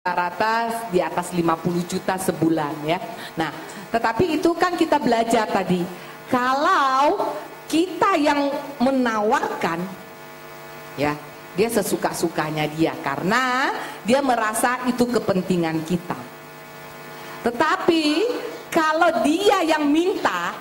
rata di atas 50 juta sebulan ya. Nah, tetapi itu kan kita belajar tadi. Kalau kita yang menawarkan ya, dia sesuka-sukanya dia karena dia merasa itu kepentingan kita. Tetapi kalau dia yang minta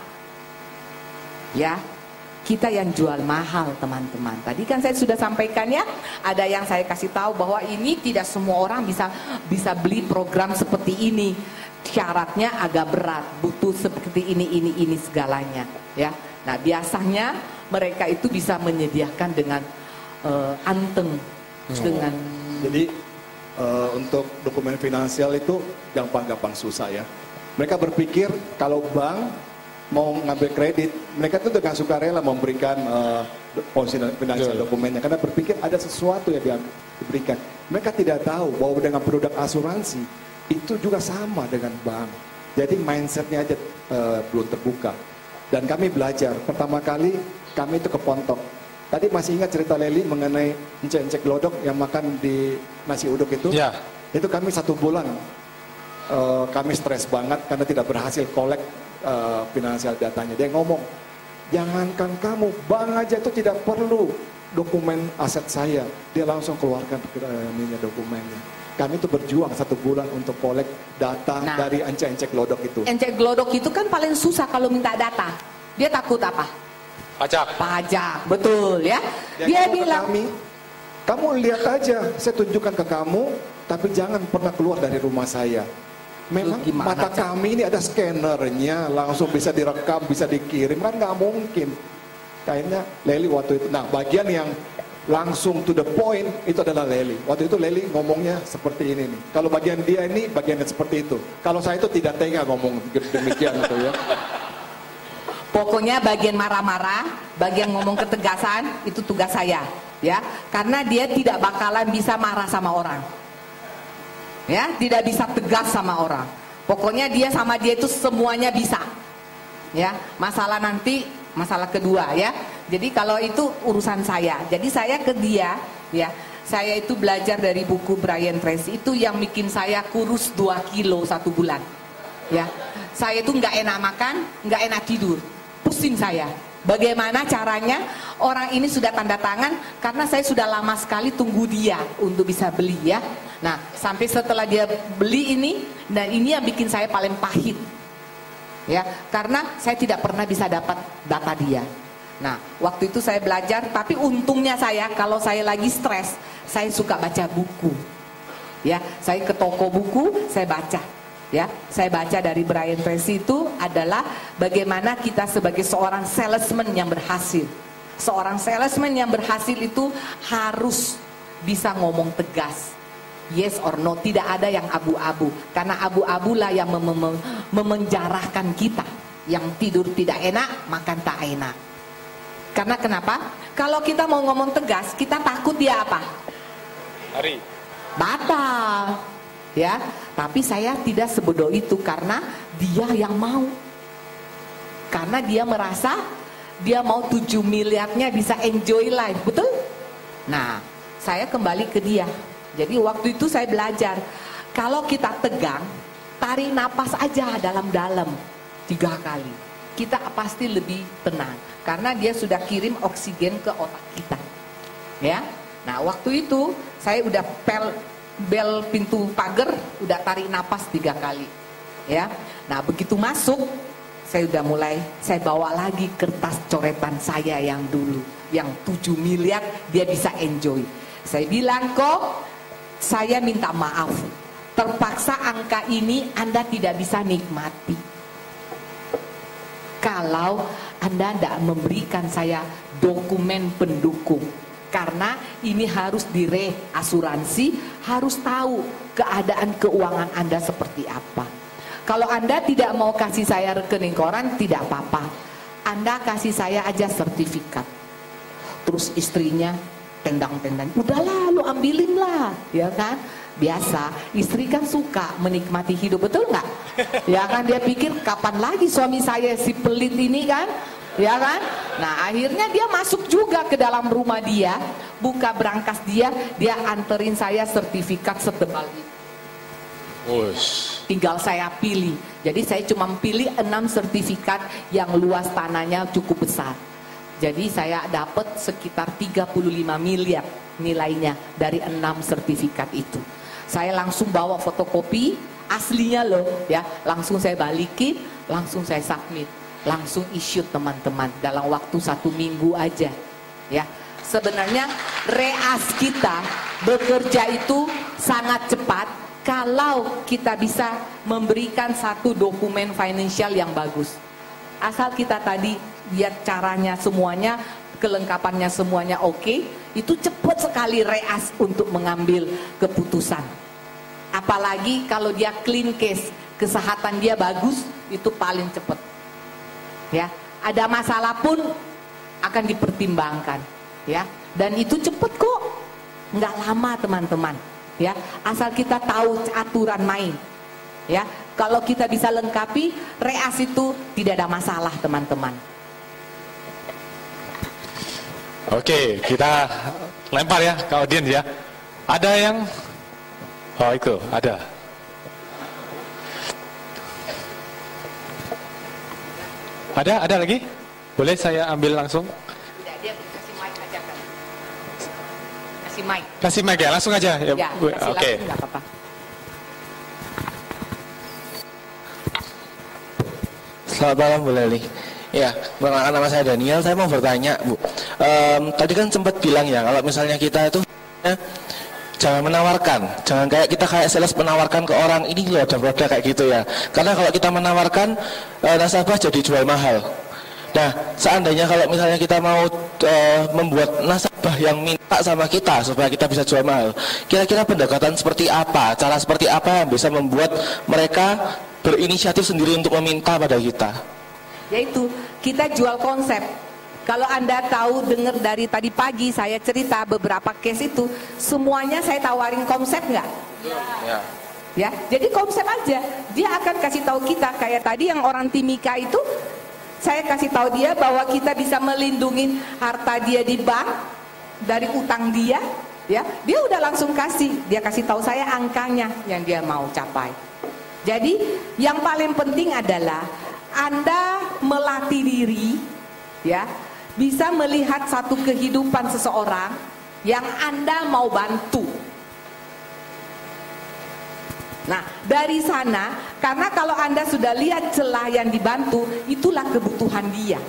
ya, kita yang jual mahal teman-teman. Tadi kan saya sudah sampaikan ya, ada yang saya kasih tahu bahwa ini tidak semua orang bisa beli program seperti ini. Syaratnya agak berat, butuh seperti ini segalanya ya. Nah, biasanya mereka itu bisa menyediakan dengan anteng dengan. Jadi untuk dokumen finansial itu gampang-gampang susah ya. Mereka berpikir kalau bank mau ngambil kredit, mereka tuh dengan sukarela memberikan financial dokumennya karena berpikir ada sesuatu yang diberikan. Mereka tidak tahu bahwa dengan produk asuransi itu juga sama dengan bank. Jadi mindsetnya aja belum terbuka. Dan kami belajar, pertama kali kami itu ke Pontok. Tadi masih ingat cerita Leli mengenai encek-encek glodok yang makan di nasi uduk itu? Ya. Itu kami 1 bulan, kami stres banget karena tidak berhasil kolek finansial datanya. Dia ngomong, jangankan kamu, bank aja itu tidak perlu dokumen aset saya. Dia langsung keluarkan dokumennya. Kami itu berjuang 1 bulan untuk kolek data dari encek-encek glodok itu. Encek glodok itu kan paling susah kalau minta data. Dia takut apa? Pajak, betul ya. Dia bilang, kamu lihat aja, saya tunjukkan ke kamu, tapi jangan pernah keluar dari rumah saya. Memang mata kami ini ada scannernya, langsung bisa direkam, bisa dikirim, kan nggak mungkin. Kayaknya Leli waktu itu, nah bagian yang langsung to the point itu adalah Leli. Waktu itu Leli ngomongnya seperti ini nih. Kalau bagian dia ini bagiannya seperti itu. Kalau saya itu tidak tega ngomong demikian itu ya. Pokoknya bagian marah-marah, bagian ngomong ketegasan itu tugas saya, ya. Karena dia tidak bakalan bisa marah sama orang. Ya, tidak bisa tegas sama orang. Pokoknya dia sama dia itu semuanya bisa. Ya, masalah nanti masalah kedua ya. Jadi kalau itu urusan saya. Jadi saya ke dia ya. Saya itu belajar dari buku Brian Tracy itu yang bikin saya kurus 2 kilo 1 bulan. Ya. Saya itu nggak enak makan, nggak enak tidur. Pusing saya. Bagaimana caranya? Orang ini sudah tanda tangan karena saya sudah lama sekali tunggu dia untuk bisa beli ya. Nah, sampai setelah dia beli ini, dan ini yang bikin saya paling pahit. Ya, karena saya tidak pernah bisa dapat data dia. Nah, waktu itu saya belajar, tapi untungnya saya kalau saya lagi stres, saya suka baca buku. Ya, saya ke toko buku, saya baca. Ya, saya baca dari Brian Tracy itu adalah bagaimana kita sebagai seorang salesman yang berhasil. Seorang salesman yang berhasil itu harus bisa ngomong tegas. Yes or no, tidak ada yang abu-abu. Karena abu-abu lah yang memenjarakan kita. Yang tidur tidak enak, makan tak enak. Karena kenapa? Kalau kita mau ngomong tegas, kita takut dia apa? Batal. Ya, tapi saya tidak sebodoh itu karena dia yang mau. Karena dia merasa dia mau 7 miliarnya bisa enjoy life, betul? Nah, saya kembali ke dia. Jadi waktu itu saya belajar, kalau kita tegang, tarik napas aja dalam-dalam 3 kali. Kita pasti lebih tenang karena dia sudah kirim oksigen ke otak kita. Ya. Nah, waktu itu saya udah bel pintu pagar, udah tarik napas 3 kali. Ya. Nah, begitu masuk, saya udah mulai, saya bawa lagi kertas coretan saya yang dulu, yang 7 miliar dia bisa enjoy. Saya bilang, kok saya minta maaf, terpaksa angka ini Anda tidak bisa nikmati. Kalau Anda tidak memberikan saya dokumen pendukung. Karena ini harus direasuransi, harus tahu keadaan keuangan Anda seperti apa. Kalau Anda tidak mau kasih saya rekening koran, tidak apa-apa. Anda kasih saya aja sertifikat. Terus istrinya tendang-tendang, udahlah lu ambilin lah, ya kan? Biasa, istri kan suka menikmati hidup, betul nggak? Ya kan, dia pikir kapan lagi suami saya si pelit ini kan? Ya kan? Nah, akhirnya dia masuk juga ke dalam rumah dia, buka brankas dia, dia anterin saya sertifikat setebal itu. Ush. Tinggal saya pilih. Jadi saya cuma pilih 6 sertifikat yang luas tanahnya cukup besar. Jadi saya dapat sekitar 35 miliar nilainya dari 6 sertifikat itu. Saya langsung bawa fotokopi aslinya loh ya, langsung saya balikin, langsung saya submit, langsung issue teman-teman dalam waktu 1 minggu aja ya. Sebenarnya reas kita bekerja itu sangat cepat kalau kita bisa memberikan satu dokumen financial yang bagus. Asal kita tadi lihat caranya semuanya, kelengkapannya semuanya oke, itu cepat sekali reas untuk mengambil keputusan. Apalagi kalau dia clean case, kesehatan dia bagus, itu paling cepat. Ya, ada masalah pun akan dipertimbangkan, ya. Dan itu cepat kok, nggak lama teman-teman. Ya, asal kita tahu aturan main. Ya, kalau kita bisa lengkapi, reas itu tidak ada masalah teman-teman. Oke, kita lempar ya ke audiens ya. Ada yang, oh itu ada. Ada lagi? Boleh saya ambil langsung? Tidak, dia kasih mic aja kan. Kasih mic. Kasih mic ya, langsung aja. Ya, Ya, kasih oke. langsung nggak apa-apa. Selamat malam Bu Leli. Ya, perkenalkan nama saya Daniel. Saya mau bertanya Bu. Tadi kan sempat bilang ya kalau misalnya kita itu jangan menawarkan, jangan kayak sales menawarkan ke orang ini loh ada produk kayak gitu ya. Karena kalau kita menawarkan nasabah jadi jual mahal. Nah, seandainya kalau misalnya kita mau membuat nasabah yang minta sama kita supaya kita bisa jual mahal, kira-kira pendekatan seperti apa, cara seperti apa yang bisa membuat mereka berinisiatif sendiri untuk meminta pada kita? Yaitu kita jual konsep. Kalau Anda tahu, dengar dari tadi pagi saya cerita beberapa case itu, semuanya saya tawarin konsep nggak? Ya. Ya, jadi konsep aja. Dia akan kasih tahu kita kayak tadi yang orang Timika itu, saya kasih tahu dia bahwa kita bisa melindungi harta dia di bank dari utang dia, ya. Dia udah langsung dia kasih tahu saya angkanya yang dia mau capai. Jadi yang paling penting adalah Anda melatih diri, ya, bisa melihat satu kehidupan seseorang yang Anda mau bantu. Nah, dari sana, karena kalau Anda sudah lihat celah yang dibantu, itulah kebutuhan dia.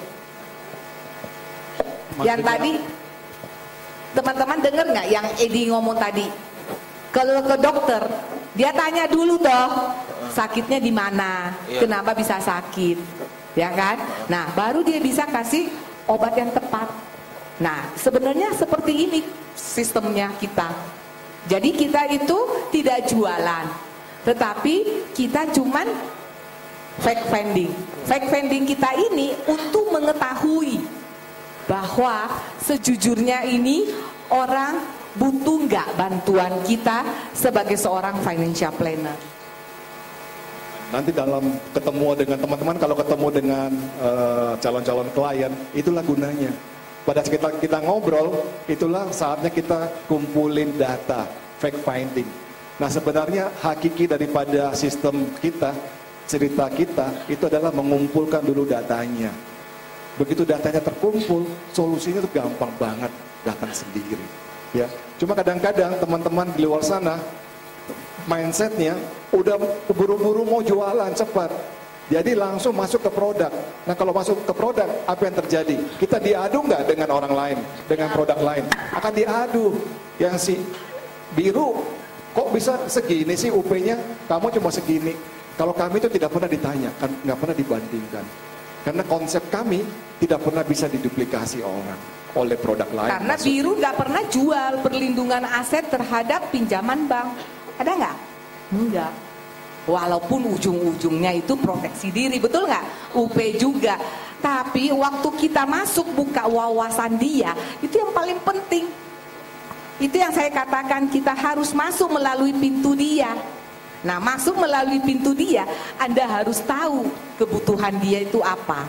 Yang tadi, teman-teman dengar nggak yang Edi ngomong tadi? Kalau ke dokter, dia tanya dulu toh, sakitnya di mana, kenapa bisa sakit, ya kan? Nah, baru dia bisa kasih obat yang tepat. Nah, sebenarnya seperti ini sistemnya kita. Jadi kita itu tidak jualan, tetapi kita cuman fake vending. Fake vending kita ini untuk mengetahui bahwa sejujurnya ini orang butuh nggak bantuan kita sebagai seorang financial planner. Nanti dalam ketemu dengan teman-teman, kalau ketemu dengan calon-calon klien, itulah gunanya. Pada kita ngobrol, itulah saatnya kita kumpulin data, fact finding. Nah, sebenarnya hakiki daripada sistem kita, cerita kita, itu adalah mengumpulkan dulu datanya. Begitu datanya terkumpul, solusinya itu gampang banget datang sendiri. Ya, cuma kadang-kadang teman-teman di luar sana mindsetnya udah buru-buru mau jualan cepat, jadi langsung masuk ke produk. Nah, kalau masuk ke produk, apa yang terjadi? Kita diadu nggak dengan orang lain, dengan produk lain? Akan diadu. Yang si biru, kok bisa segini sih UP-nya? Kamu cuma segini. Kalau kami itu tidak pernah ditanya, nggak pernah dibandingkan. Karena konsep kami tidak pernah bisa diduplikasi oleh produk lain. Karena biru nggak pernah jual perlindungan aset terhadap pinjaman bank. Ada nggak? Enggak. Walaupun ujung-ujungnya itu proteksi diri, betul nggak? UP juga. Tapi waktu kita masuk buka wawasan dia, itu yang paling penting. Itu yang saya katakan, kita harus masuk melalui pintu dia. Nah, masuk melalui pintu dia, Anda harus tahu kebutuhan dia itu apa.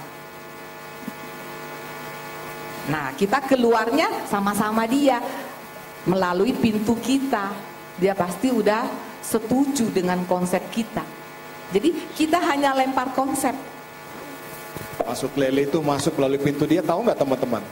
Nah, kita keluarnya sama-sama dia melalui pintu kita. Dia pasti udah setuju dengan konsep kita. Jadi kita hanya lempar konsep. Masuk lele itu masuk melalui pintu dia, tahu nggak teman-teman?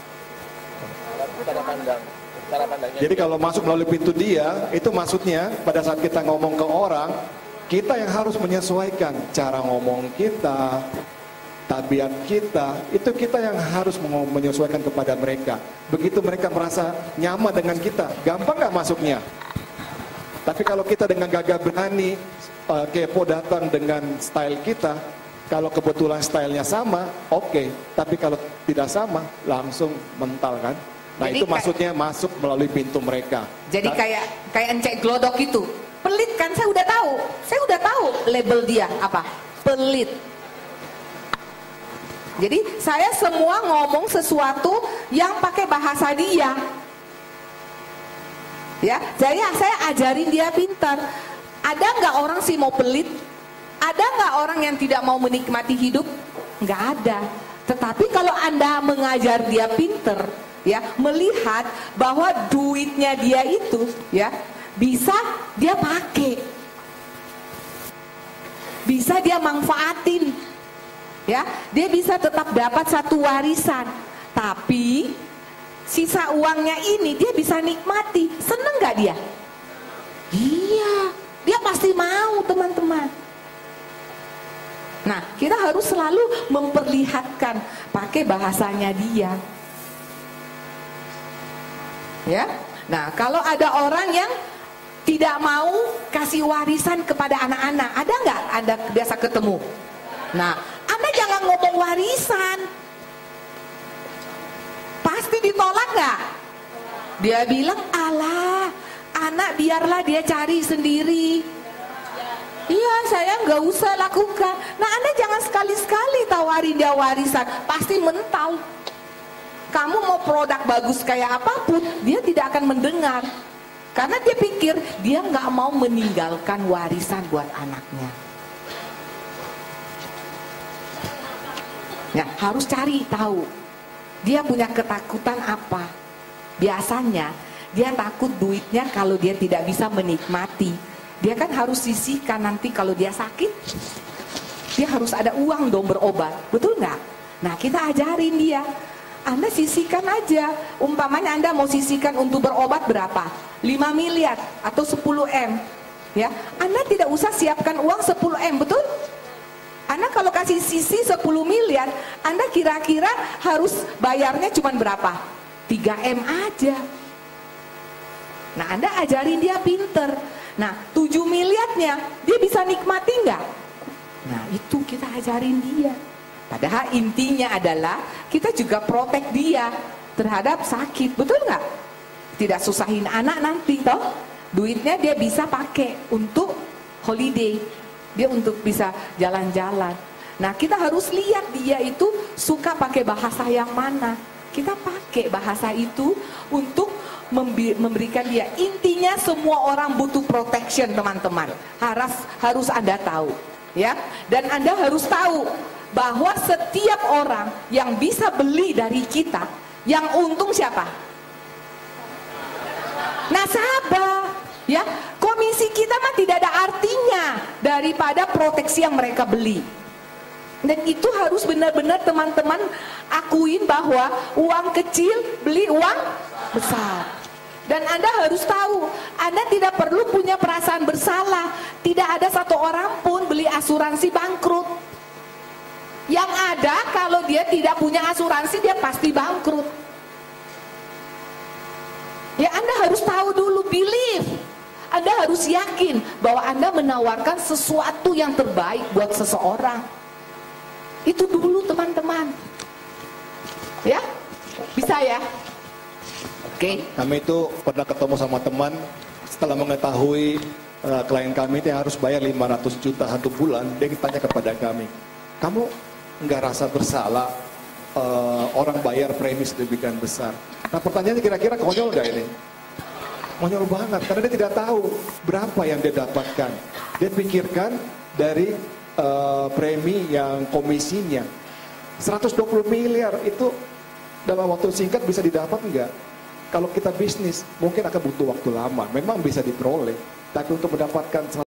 Jadi kalau masuk melalui pintu dia, itu maksudnya pada saat kita ngomong ke orang, kita yang harus menyesuaikan cara ngomong kita, tabiat kita, itu kita yang harus menyesuaikan kepada mereka. Begitu mereka merasa nyaman dengan kita, gampang nggak masuknya? Tapi kalau kita dengan gagah berani, kepo datang dengan style kita, kalau kebetulan stylenya sama, oke. Tapi kalau tidak sama, langsung mental kan? Nah jadi itu maksudnya masuk melalui pintu mereka. Jadi kayak encek glodok itu, pelit kan? Saya udah tahu label dia apa? Pelit. Jadi saya semua ngomong sesuatu yang pakai bahasa dia. Ya, saya ajarin dia pintar. Ada nggak orang sih mau pelit? Ada nggak orang yang tidak mau menikmati hidup? Nggak ada. Tetapi kalau Anda mengajar dia pintar, ya, melihat bahwa duitnya dia itu, ya, bisa dia pakai, bisa dia manfaatin, ya, dia bisa tetap dapat satu warisan. Tapi sisa uangnya ini dia bisa nikmati. Seneng nggak dia? Iya, dia pasti mau, teman-teman. Nah, kita harus selalu memperlihatkan pakai bahasanya dia. Ya. Nah, kalau ada orang yang tidak mau kasih warisan kepada anak-anak, ada nggak Anda biasa ketemu? Nah, Anda jangan ngomong warisan. Pasti ditolak nggak? Dia bilang, alah, anak biarlah dia cari sendiri. Iya, saya nggak usah lakukan. Nah, Anda jangan sekali-sekali tawarin dia warisan, pasti mental. Kamu mau produk bagus kayak apapun, dia tidak akan mendengar. Karena dia pikir dia nggak mau meninggalkan warisan buat anaknya. Ya, harus cari tahu. Dia punya ketakutan apa? Biasanya dia takut duitnya kalau dia tidak bisa menikmati. Dia kan harus sisihkan nanti kalau dia sakit. Dia harus ada uang dong berobat, betul nggak? Nah, kita ajarin dia. Anda sisihkan aja. Umpamanya Anda mau sisihkan untuk berobat berapa? 5 miliar atau 10 M. Ya, Anda tidak usah siapkan uang 10 M, betul? Anda kalau kasih sisi 10 miliar, Anda kira-kira harus bayarnya cuma berapa? 3 M aja. Nah, Anda ajarin dia pinter. Nah, 7 miliarnya dia bisa nikmati nggak? Nah, itu kita ajarin dia. Padahal intinya adalah kita juga protek dia terhadap sakit, betul nggak? Tidak susahin anak nanti, toh? Duitnya dia bisa pakai untuk holiday, dia untuk bisa jalan-jalan. Nah, kita harus lihat dia itu suka pakai bahasa yang mana. Kita pakai bahasa itu untuk memberikan dia. Intinya semua orang butuh protection, teman-teman. Harus Anda tahu, ya. Dan Anda harus tahu bahwa setiap orang yang bisa beli dari kita, yang untung siapa? Nasabah, ya. Komisi kita mah tidak ada artinya daripada proteksi yang mereka beli. Dan itu harus benar-benar teman-teman akuin bahwa uang kecil beli uang besar. Dan Anda harus tahu, Anda tidak perlu punya perasaan bersalah. Tidak ada satu orang pun beli asuransi bangkrut. Yang ada kalau dia tidak punya asuransi, dia pasti bangkrut. Ya, Anda harus tahu dulu, believe. Anda harus yakin bahwa Anda menawarkan sesuatu yang terbaik buat seseorang. Itu dulu, teman-teman. Ya, bisa ya? Oke. Kami itu pernah ketemu sama teman, setelah mengetahui klien kami itu harus bayar 500 juta 1 bulan, dia tanya kepada kami, kamu nggak rasa bersalah orang bayar premi sedemikian besar? Nah, pertanyaannya kira-kira konyol nggak ini? Konyol banget, karena dia tidak tahu berapa yang dia dapatkan. Dia pikirkan dari premi yang komisinya 120 miliar itu dalam waktu singkat bisa didapat enggak? Kalau kita bisnis mungkin akan butuh waktu lama, memang bisa diperoleh, tapi untuk mendapatkan